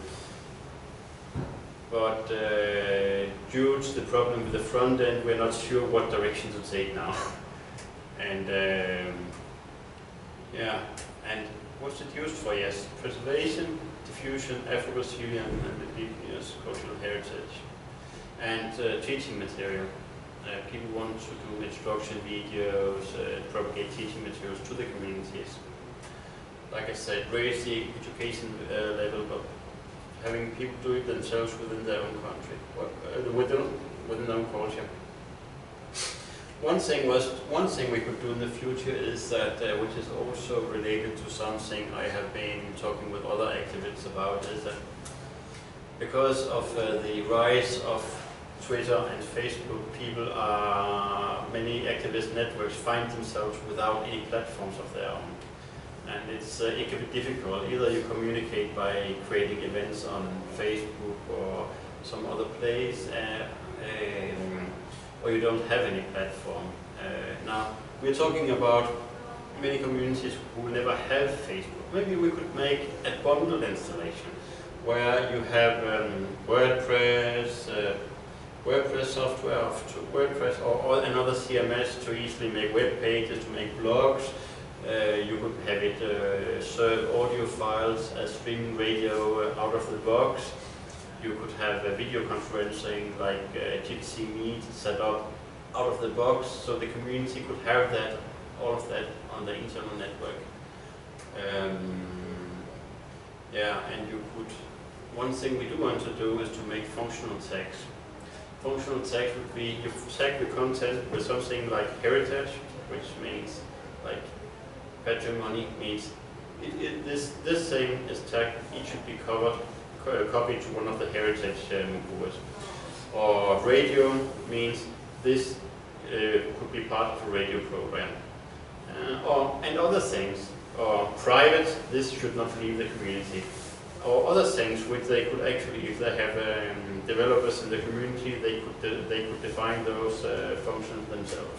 but uh, due to the problem with the front end, we're not sure what direction to take now. And um, yeah, and what's it used for? Yes, preservation, diffusion, Afro-Brazilian, and the indigenous cultural heritage, and uh, teaching material. Uh, people want to do instruction videos, uh, propagate teaching materials to the communities. Like I said, raise the education uh, level, but having people do it themselves within their own country, uh, within, within their own culture. One thing was, one thing we could do in the future is that, uh, which is also related to something I have been talking with other activists about, is that because of uh, the rise of Twitter and Facebook, people are, many activist networks find themselves without any platforms of their own. And it's, uh, it can be difficult. Either you communicate by creating events on Facebook or some other place, uh, um, or you don't have any platform. Uh, now, we're talking about many communities who never have Facebook. Maybe we could make a bundled installation where you have um, WordPress, uh, WordPress software, WordPress or, or another C M S to easily make web pages, to make blogs. Uh, you could have it uh, serve audio files as streaming radio uh, out of the box. You could have a video conferencing like uh, Jitsi Meet set up out of the box, so the community could have that, all of that on the internal network. Um, yeah, and you could, one thing we do want to do is to make functional tags. Functional tags would be, you tag the content with something like heritage, which means like patrimony, means it, it, this, this thing is tagged, it should be covered, co copied to one of the heritage um, boards. Or radio means this uh, could be part of a radio program. Uh, or, and other things, or private, this should not leave the community. Or other things which they could actually, if they have um, developers in the community, they could, de they could define those uh, functions themselves.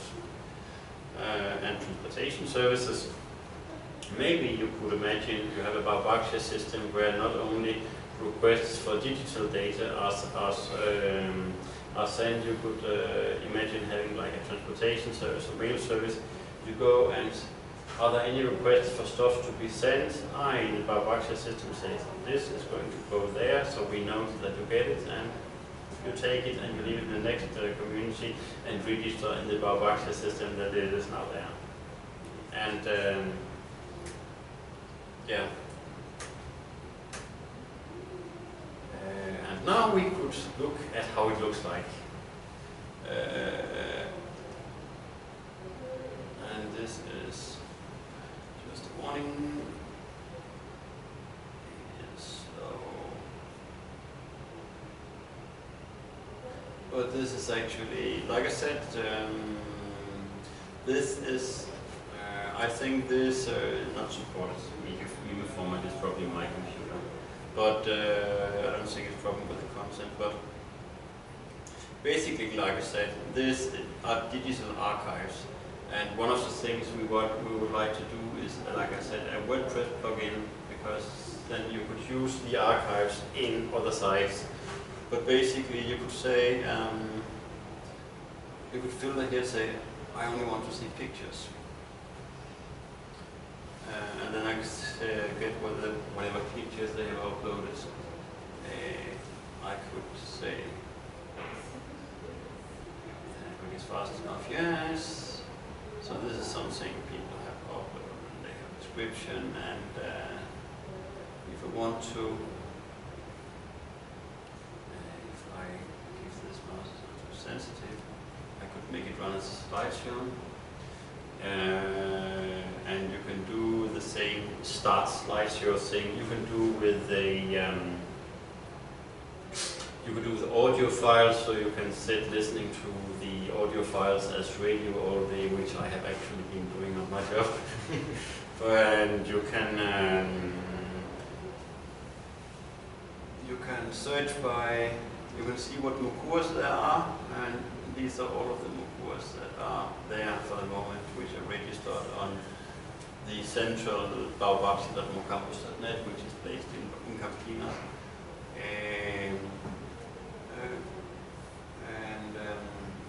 Uh, and transportation services, maybe you could imagine you have a Baubaxia system where not only requests for digital data are, are, um, are sent, you could uh, imagine having like a transportation service or mail service. You go and are there any requests for stuff to be sent? I, in the Baubaxia system says this is going to go there, so we know that you get it, and you take it and you leave it in the next uh, community and register in the Baubaxia system that it is now there. And um, yeah. Uh, and now we could look at how it looks like. Uh, and this is just a warning. So, but this is actually, like I said, um, this is, uh, I think this uh, not supported. Meme format is probably my computer, but uh, I don't think it's a problem with the content. But basically, like I said, this are digital archives. And one of the things we what we would like to do is, like I said, a WordPress plugin, because then you could use the archives in other sites. But basically, you could say, um, you could filter here, say, I only want to see pictures, uh, and then I could uh, get whatever, whatever pictures they have uploaded. Uh, I could say, quick as fast enough, yes. So this is something people have uploaded, and they have a description, and uh, if I want to, uh, if I give this mouse too sensitive, I could make it run as a slideshow, uh, and you can do the same start slideshow thing you can do with the um, you can do the audio files, so you can sit listening to the audio files as radio all day, which I have actually been doing on my job. And you can um, you can search by, you can see what MOOCs there are, and these are all of the MOOCs that are there for the moment, which are registered on the central baubaxia dot mocampus dot net, which is based in, in Campina. Um, uh, and um,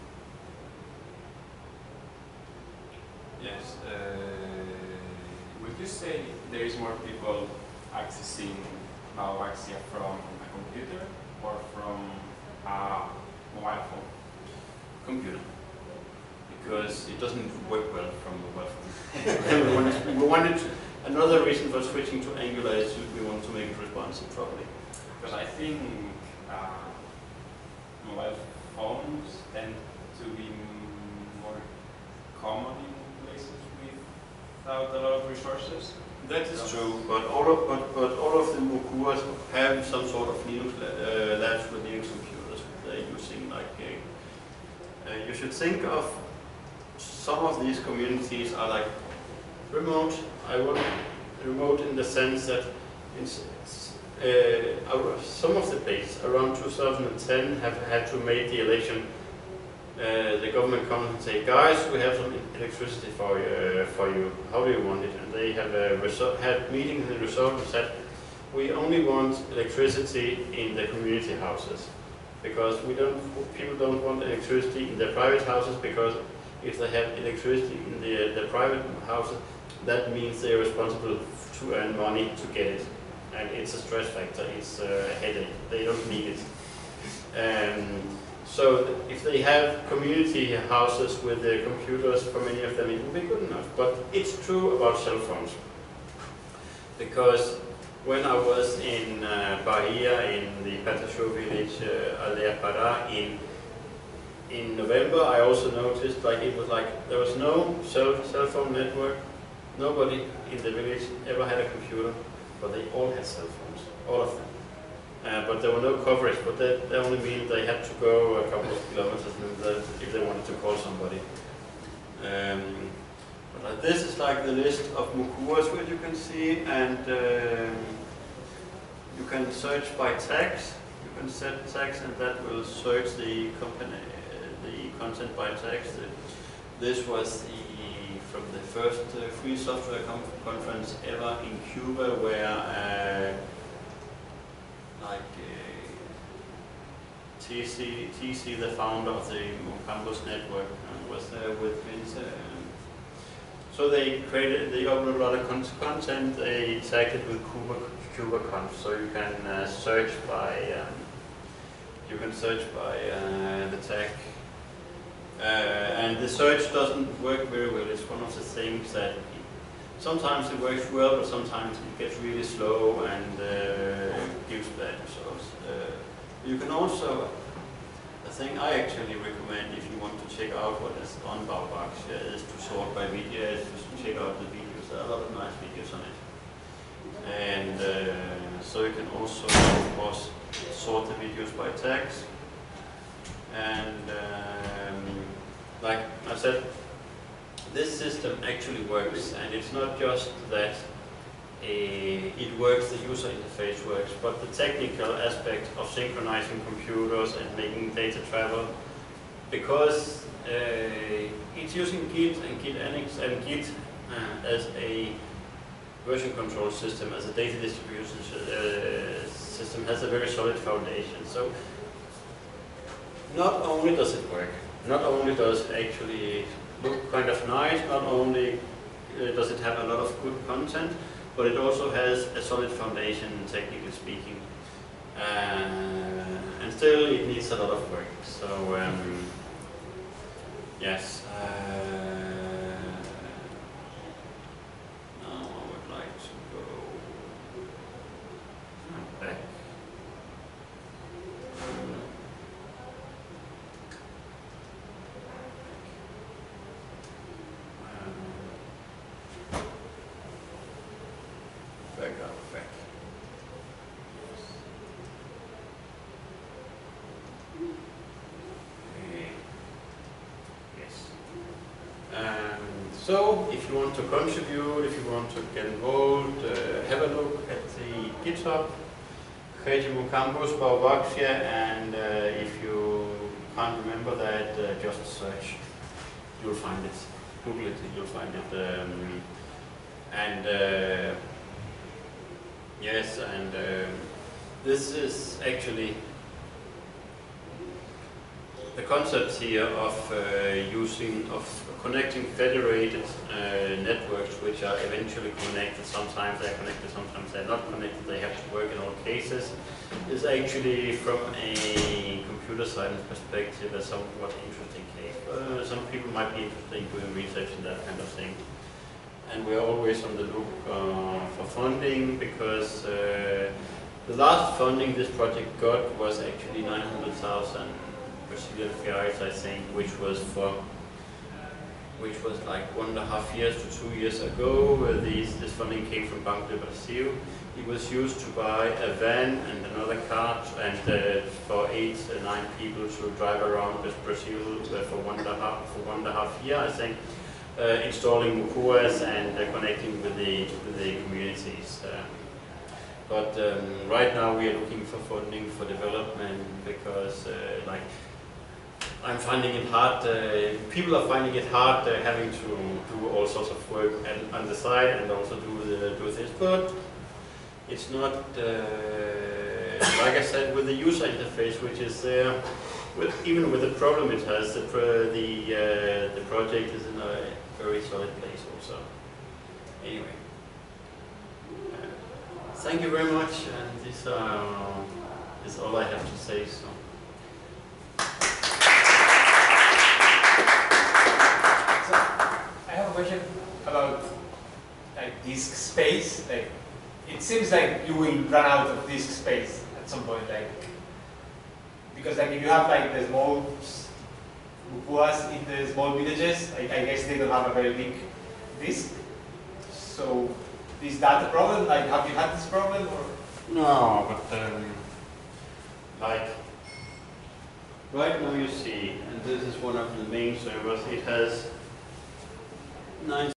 yes, uh, would you say there is more people accessing Baubaxia from a computer or from a mobile phone? Computer. Because it doesn't work well from mobile phone. we, wanted, we wanted another reason for switching to Angular is we want to make it responsive properly. Because I think uh, mobile phones tend to be more common in places without a lot of resources. That is true, but all of but, but all of the Mokuas have some sort of Linux uh, labs with Linux computers they're using. Like uh, uh, you should think of some of these communities are like remote. I want remote in the sense that it's, uh, our, some of the places around two thousand ten have had to make the election. Uh, the government comes and say, guys, we have some electricity for you, uh, for you. How do you want it? And they have a result, had meetings and the result said, we only want electricity in the community houses because we don't. People don't want electricity in their private houses because if they have electricity in the the private houses, that means they are responsible to earn money to get it, and it's a stress factor. It's a headache. They don't need it. Um, So if they have community houses with their computers, for many of them it will be good enough. But it's true about cell phones. Because when I was in uh, Bahia, in the Pataxó village, uh, Aldea Pará, in, in November, I also noticed like it was like there was no cell, cell phone network. Nobody in the village ever had a computer, but they all had cell phones, all of them. Uh, but there were no coverage, but that, that only means they had to go a couple of kilometers if they wanted to call somebody. Um, but uh, this is like the list of Mokuas, which you can see, and um, you can search by tags. You can set tags, and that will search the company, uh, the content by tags. This was the from the first uh, free software conference ever in Cuba, where. Uh, Like uh, T C, T C, the founder of the Campus network, uh, was there with Vince. Um, so they created, they opened a lot of con content. They tagged it with Cuba, CubaConf, so you can uh, search by, um, you can search by uh, the tag. Uh, and the search doesn't work very well. It's one of the things that sometimes it works well, but sometimes it gets really slow and uh, gives bad results. Uh, you can also, the thing I actually recommend if you want to check out what is on Bauvaxia is to sort by videos, just to check out the videos. There are a lot of nice videos on it. And uh, so you can also, of course, sort the videos by tags. And um, like I said, this system actually works, and it's not just that uh, it works, the user interface works, but the technical aspect of synchronizing computers and making data travel, because uh, it's using Git and Git Annex and Git uh, as a version control system, as a data distribution uh, system, has a very solid foundation. So not only does it work, not only does it actually look kind of nice, not only uh, does it have a lot of good content, but it also has a solid foundation, technically speaking. Uh, and still it needs a lot of work. So um, yes. Uh, now I would like to go back. Um, Back up, back. Okay. Yes. Um, so, if you want to contribute, if you want to get involved, uh, have a look at the GitHub, Regimo Campus Bauvaxia, and uh, if you can't remember that, uh, just search. You'll find it. Google it, you'll find it. Um, and uh, Yes, and um, this is actually the concept here of uh, using, of connecting federated uh, networks which are eventually connected. Sometimes they're connected, sometimes they're not connected, they have to work in all cases, is actually from a computer science perspective a somewhat interesting case. Uh, some people might be interested in doing research in that kind of thing. And we're always on the look uh, for funding, because uh, the last funding this project got was actually nine hundred thousand Brazilian reais, I think, which was for which was like one and a half years to two years ago. Uh, these, this funding came from Banco do Brasil. It was used to buy a van and another car and uh, for eight or nine people to drive around with Brazil uh, for one and a half for one and a half year, I think, uh, installing Mukuas and uh, connecting with the with the communities. Um, but um, right now we are looking for funding for development because, uh, like, I'm finding it hard. Uh, people are finding it hard uh, having to do all sorts of work and, on the side and also do the do this, but. It's not, uh, like I said, with the user interface, which is there, with, even with the problem it has, the pro the, uh, the project is in a very solid place also. Anyway, uh, thank you very much, and this uh, is all I have to say. So. So I have a question about like disk space. Like, it seems like you will run out of disk space at some point, like, because like if you have like the small Mukuas in the small villages, I, I guess they don't have a very big disk. So is that a problem? Like, have you had this problem or? No, but um, like right now you see, and this is one of the main servers. It has nine.